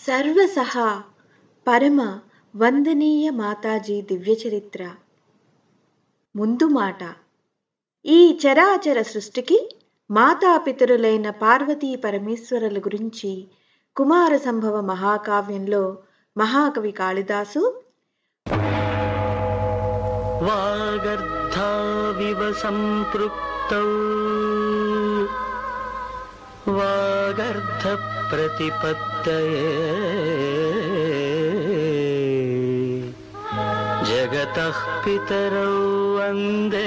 సర్వసహా పరమ వందనీయ మాతాజీ దివ్య చరిత్ర. ముందు మాట. ఈ చరాచర సృష్టికి మాతాపితరులైన పార్వతీ పరమేశ్వరుల గురించి కుమార సంభవ మహాకావ్యంలో మహాకవి కాళిదాసు వాగర్ధావివ సంపృక్తౌ వాగర్ధ ప్రతిపత్తయే జగతః పితరౌ వందే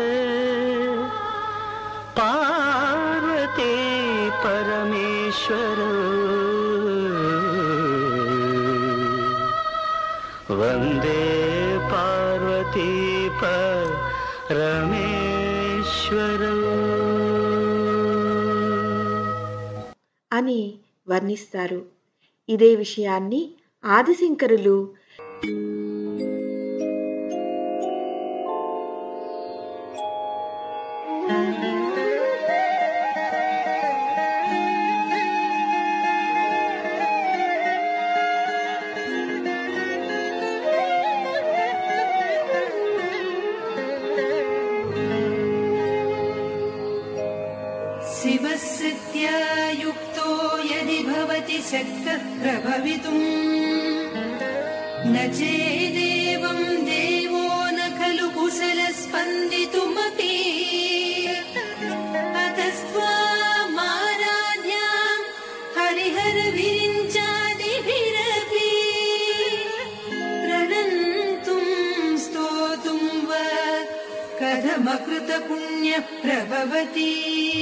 పార్వతీ పరమేశ్వరౌ వందే పార్వతీ పరమేశ్వరౌ అని వర్ణిస్తారు. ఇదే విషయాన్ని ఆదిశంకరులు शिवस्यत्या युक्तो यदि भवति शक्तः प्रभवितुम् न चेदेवं देवो न खलु कुशलस्पन्दितुमपि अतस्त्वामाराध्यां हरिहरविरिञ्चादिभिरपि प्रणन्तुं स्तोतुं वा कथमकृतपुण्यः प्रभवति.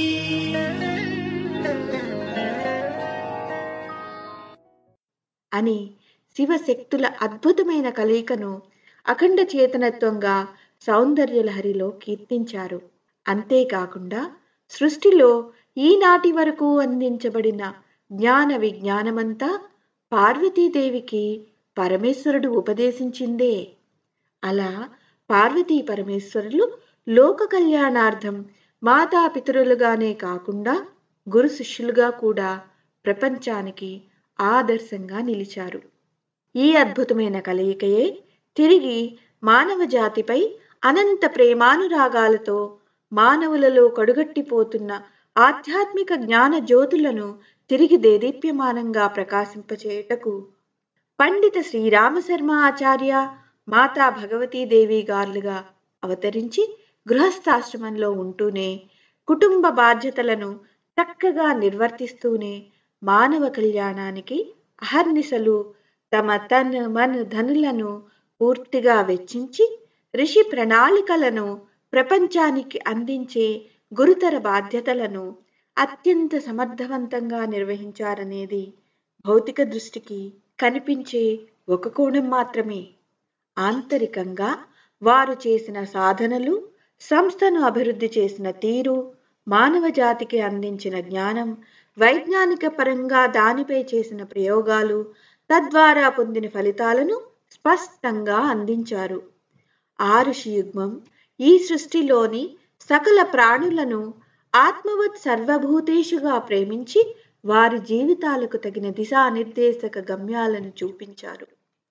అని శివశక్తుల అద్భుతమైన కలయికను అఖండ చేతనత్వంగా సౌందర్యలహరిలో కీర్తించారు. అంతేకాకుండా సృష్టిలో ఈనాటి వరకు అందించబడిన జ్ఞాన విజ్ఞానమంతా పార్వతీదేవికి పరమేశ్వరుడు ఉపదేశించిందే. అలా పార్వతీ పరమేశ్వరులు లోక కళ్యాణార్థం మాతాపితరులుగానే కాకుండా గురు శిష్యులుగా కూడా ప్రపంచానికి ఆదర్శంగా నిలిచారు. ఈ అద్భుతమైన కలయికయే తిరిగి మానవ జాతిపై అనంత ప్రేమానురాగాలతో మానవులలో కడుగట్టిపోతున్న ఆధ్యాత్మిక జ్ఞాన జ్యోతులను తిరిగి దేదీప్యమానంగా ప్రకాశింపచేయుటకు పండిత శ్రీరామశర్మ ఆచార్య మాతా భగవతీదేవి గారులుగా అవతరించి గృహస్థాశ్రమంలో ఉంటూనే కుటుంబ బాధ్యతలను చక్కగా నిర్వర్తిస్తూనే మానవ కళ్యాణానికి అహర్నిశలు తమ తన్ మన ధనులను పూర్తిగా వెచ్చించి ఋషి ప్రణాళికలను ప్రపంచానికి అందించే గురుతర బాధ్యతలను అత్యంత సమర్థవంతంగా నిర్వహించారనేది భౌతిక దృష్టికి కనిపించే ఒక కోణం మాత్రమే. ఆంతరికంగా వారు చేసిన సాధనలు, సంస్థను అభివృద్ధి చేసిన తీరు, మానవ జాతికి అందించిన జ్ఞానం, వైజ్ఞానిక పరంగా దానిపై చేసిన ప్రయోగాలు, తద్వారా పొందిన ఫలితాలను స్పష్టంగా అందించారు. ఆ ఋషి యుగ్మం ఈ సృష్టిలోని సకల ప్రాణులను ఆత్మవత్ సర్వభూతేషుగా ప్రేమించి వారి జీవితాలకు తగిన దిశానిర్దేశక గమ్యాలను చూపించారు.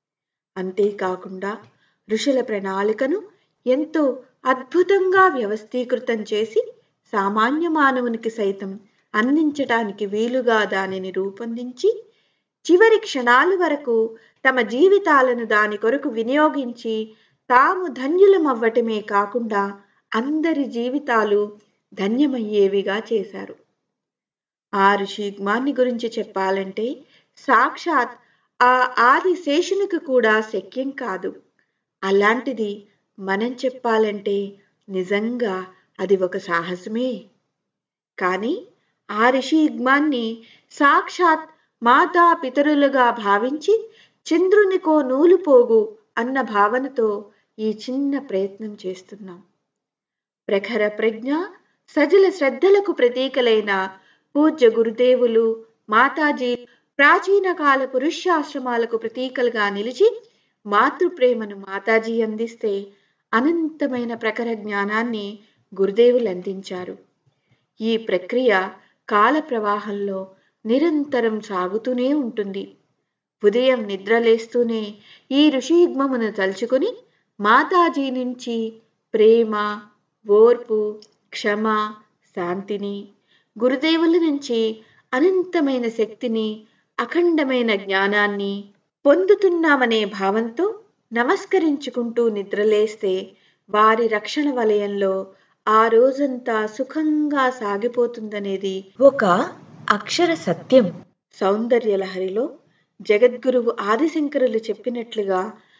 అంతేకాకుండా ఋషుల ప్రణాళికను ఎంతో అద్భుతంగా వ్యవస్థీకృతం చేసి సామాన్య మానవునికి సైతం అందించటానికి వీలుగా దానిని రూపొందించి చివరి క్షణాల వరకు తమ జీవితాలను దాని కొరకు వినియోగించి తాము ధన్యులమవ్వటమే కాకుండా అందరి జీవితాలు ధన్యమయ్యేవిగా చేశారు. ఆ ఋషియుగ్మాన్ని గురించి చెప్పాలంటే సాక్షాత్ ఆ ఆది శేషునికి కూడా శక్యం కాదు. అలాంటిది మనం చెప్పాలంటే నిజంగా అది ఒక సాహసమే. కానీ ఆ ఋషి యుగ్మాన్ని సాక్షాత్ మాతా పితరులుగా భావించి చంద్రునికో నూలు పోగు అన్న భావనతో ఈ చిన్న ప్రయత్నం చేస్తున్నాం. ప్రఖర ప్రజ్ఞ, సజల శ్రద్ధలకు ప్రతీకలైన పూజ్య గురుదేవులు, మాతాజీ ప్రాచీన కాల పురుషాశ్రమాలకు ప్రతీకలుగా నిలిచి మాతృప్రేమను మాతాజీ అందిస్తే అనంతమైన ప్రఖర జ్ఞానాన్ని గురుదేవులు అందించారు. ఈ ప్రక్రియ కాల ప్రవాహంలో నిరంతరం సాగుతూనే ఉంటుంది. ఉదయం నిద్రలేస్తూనే ఈ ఋషియుగ్మమును తలుచుకుని మాతాజీ నుంచి ప్రేమ, ఓర్పు, క్షమ, శాంతిని, గురుదేవుల నుంచి అనంతమైన శక్తిని, అఖండమైన జ్ఞానాన్ని పొందుతున్నామనే భావంతో నమస్కరించుకుంటూ నిద్రలేస్తే వారి రక్షణ వలయంలో ఆ రోజంతా సుఖంగా సాగిపోతుందనేది ఒక అక్షర సత్యం. సౌందర్యలహరిలో జగద్గురువు ఆదిశంకరులు చెప్పినట్లుగా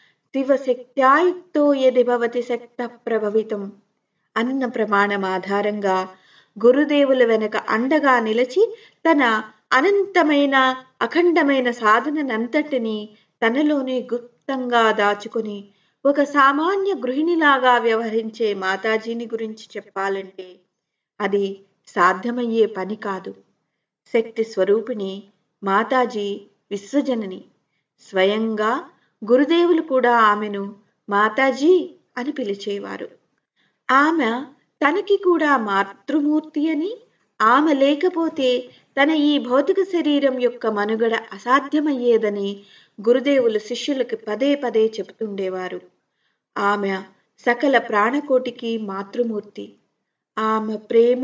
శివశక్త్యాయుక్తో యది భవతి శక్త ప్రభవితం అన్న ప్రమాణం ఆధారంగా గురుదేవుల వెనక అండగా నిలిచి తన అనంతమైన అఖండమైన సాధననంతటినీ తనలోనే గుప్తంగా దాచుకొని ఒక సామాన్య గృహిణిలాగా వ్యవహరించే మాతాజీని గురించి చెప్పాలంటే అది సాధ్యమయ్యే పని కాదు. శక్తి స్వరూపిణి మాతాజీ విశ్వజనని. స్వయంగా గురుదేవులు కూడా ఆమెను మాతాజీ అని పిలిచేవారు. ఆమె తనకి కూడా మాతృమూర్తి అని, ఆమె లేకపోతే తన ఈ భౌతిక శరీరం యొక్క మనుగడ అసాధ్యమయ్యేదని గురుదేవులు శిష్యులకు పదే పదే చెబుతుండేవారు. ఆమె సకల ప్రాణకోటికి మాతృమూర్తి. ఆమె ప్రేమ,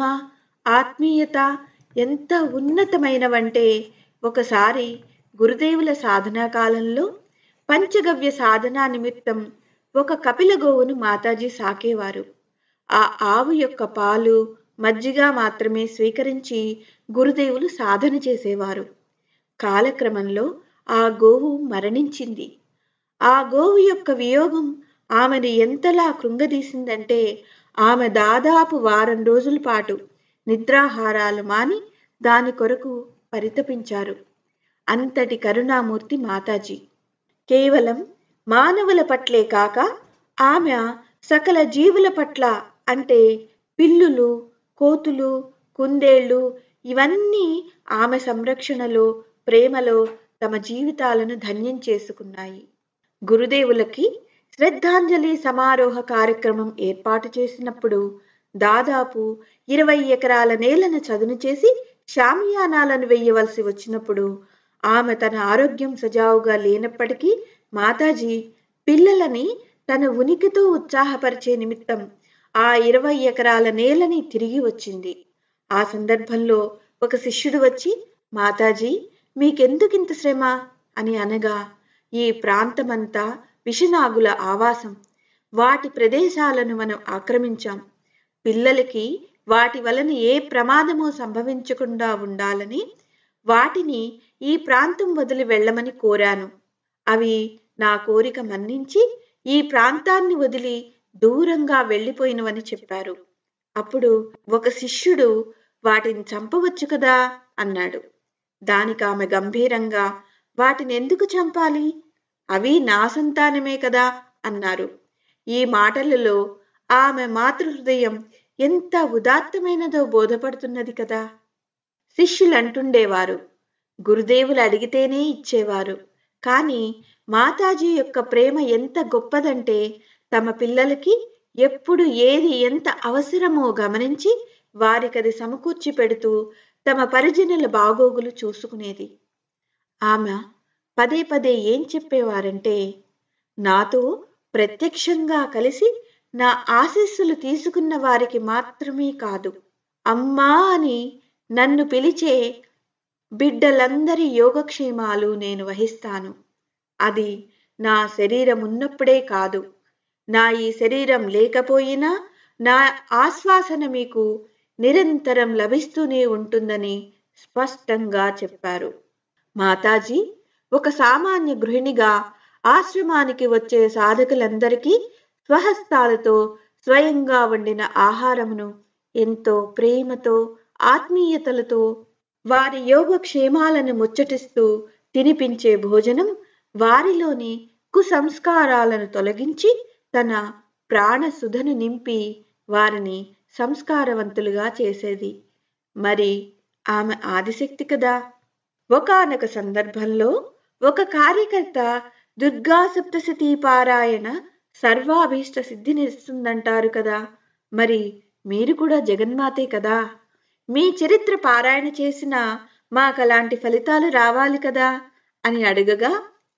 ఆత్మీయత ఎంత ఉన్నతమైనవంటే ఒకసారి గురుదేవుల సాధనా కాలంలో పంచగవ్య సాధనా నిమిత్తం ఒక కపిల గోవును మాతాజీ సాకేవారు. ఆ ఆవు యొక్క పాలు, మజ్జిగ మాత్రమే స్వీకరించి గురుదేవులు సాధన చేసేవారు. కాలక్రమంలో ఆ గోవు మరణించింది. ఆ గోవు యొక్క వియోగం ఆమెను ఎంతలా కృంగదీసిందంటే ఆమె దాదాపు వారం రోజుల పాటు నిద్రాహారాలు మాని దాని కొరకు పరితపించారు. అంతటి కరుణామూర్తి మాతాజీ. కేవలం మానవుల పట్లే కాక ఆమె సకల జీవుల పట్ల, అంటే పిల్లులు, కోతులు, కుందేళ్లు ఇవన్నీ ఆమె సంరక్షణలో, ప్రేమలో తమ జీవితాలను ధన్యం చేసుకున్నాయి. గురుదేవులకి శ్రద్ధాంజలి సమారోహ కార్యక్రమం ఏర్పాటు చేసినప్పుడు దాదాపు 20 ఎకరాల నేలను చదును చేసి షామియానాలను వెయ్యవలసి వచ్చినప్పుడు ఆమె తన ఆరోగ్యం సజావుగా లేనప్పటికీ మాతాజీ పిల్లలని తన ఉనికితో ఉత్సాహపరిచే నిమిత్తం ఆ 20 ఎకరాల నేలని తిరిగి వచ్చింది. ఆ సందర్భంలో ఒక శిష్యుడు వచ్చి, మాతాజీ మీకెందుకింత శ్రమ అని అనగా, ఈ ప్రాంతమంతా విషనాగుల ఆవాసం. వాటి ప్రదేశాలను మనం ఆక్రమించాం. పిల్లలకి వాటి వలన ఏ ప్రమాదమూ సంభవించకుండా ఉండాలని వాటిని ఈ ప్రాంతం వదిలి వెళ్ళమని కోరాను. అవి నా కోరిక మన్నించి ఈ ప్రాంతాన్ని వదిలి దూరంగా వెళ్ళిపోయినవని చెప్పారు. అప్పుడు ఒక శిష్యుడు వాటిని చంపవచ్చు కదా అన్నాడు. దానికి ఆమె గంభీరంగా, వాటిని ఎందుకు చంపాలి? అవి నా సంతానమే కదా అన్నారు. ఈ మాటలలో ఆమె మాతృహృదయం ఎంత ఉదాత్తమైనదో బోధపడుతున్నది కదా. శిష్యులు అంటుండేవారు, గురుదేవులు అడిగితేనే ఇచ్చేవారు. కానీ మాతాజీ యొక్క ప్రేమ ఎంత గొప్పదంటే తమ పిల్లలకి ఎప్పుడు ఏది ఎంత అవసరమో గమనించి వారికది సమకూర్చి పెడుతూ తమ పరిజనుల బాగోగులు చూసుకునేది. ఆమె పదే పదే ఏం చెప్పేవారంటే, నాతో ప్రత్యక్షంగా కలిసి నా ఆశీస్సులు తీసుకున్న వారికి మాత్రమే కాదు, అమ్మా అని నన్ను పిలిచే బిడ్డలందరి యోగక్షేమాలు నేను వహిస్తాను. అది నా శరీరం ఉన్నప్పుడే కాదు, నా ఈ శరీరం లేకపోయినా నా ఆశ్వాసన మీకు నిరంతరం లభిస్తూనే ఉంటుందని స్పష్టంగా చెప్పారు. మాతాజీ ఒక సామాన్య గృహిణిగా ఆశ్రమానికి వచ్చే సాధకులందరికీ స్వహస్తాలతో స్వయంగా వండిన ఆహారమును ఎంతో ప్రేమతో, ఆత్మీయతలతో వారి యోగక్షేమాలను ముచ్చటిస్తూ తినిపించే భోజనం వారిలోని కుసంస్కారాలను తొలగించి తన ప్రాణసుధను నింపి వారిని సంస్కారవంతులుగా చేసేది. మరి ఆమె ఆదిశక్తి కదా. ఒకానొక సందర్భంలో ఒక కార్యకర్త దుర్గా సప్తశతీ పారాయణ సర్వాభీష్ట సిద్ధినిస్తుందంటారు కదా. మరి మీరు కూడా జగన్మాతే కదా. మీ చరిత్ర పారాయణ చేసినా మాకలాంటి ఫలితాలు రావాలి కదా అని అడగగా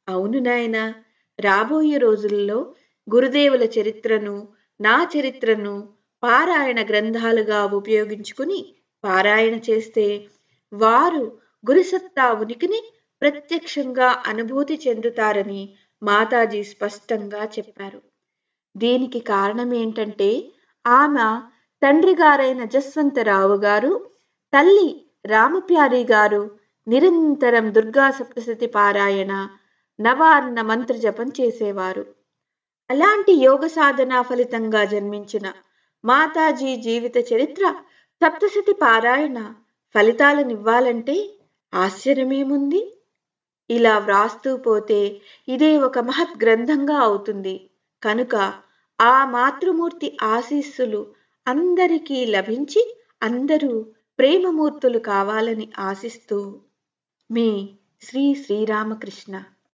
అవును నాయనా, రాబోయే రోజుల్లో గురుదేవుల చరిత్రను, నా చరిత్రను పారాయణ గ్రంథాలుగా ఉపయోగించుకుని పారాయణ చేస్తే వారు గురుసత్తా ఉనికిని ప్రత్యక్షంగా అనుభూతి చెందుతారని మాతాజీ స్పష్టంగా చెప్పారు. దీనికి కారణం ఏంటంటే ఆమె తండ్రి గారైన జస్వంతరావు గారు, తల్లి రామప్యారి గారు నిరంతరం దుర్గా సప్తశతి పారాయణ, నవార్ణ మంత్ర జపం చేసేవారు. అలాంటి యోగ సాధన ఫలితంగా జన్మించిన మాతాజీ జీవిత చరిత్ర సప్తశతి పారాయణ ఫలితాలనివ్వాలంటే ఆశ్చర్యమేముంది? ఇలా వ్రాస్తూ పోతే ఇదే ఒక మహత్ గ్రంథంగా అవుతుంది. కనుక ఆ మాతృమూర్తి ఆశీస్సులు అందరికీ లభించి అందరూ ప్రేమమూర్తులు కావాలని ఆశిస్తూ మీ శ్రీ శ్రీరామకృష్ణ.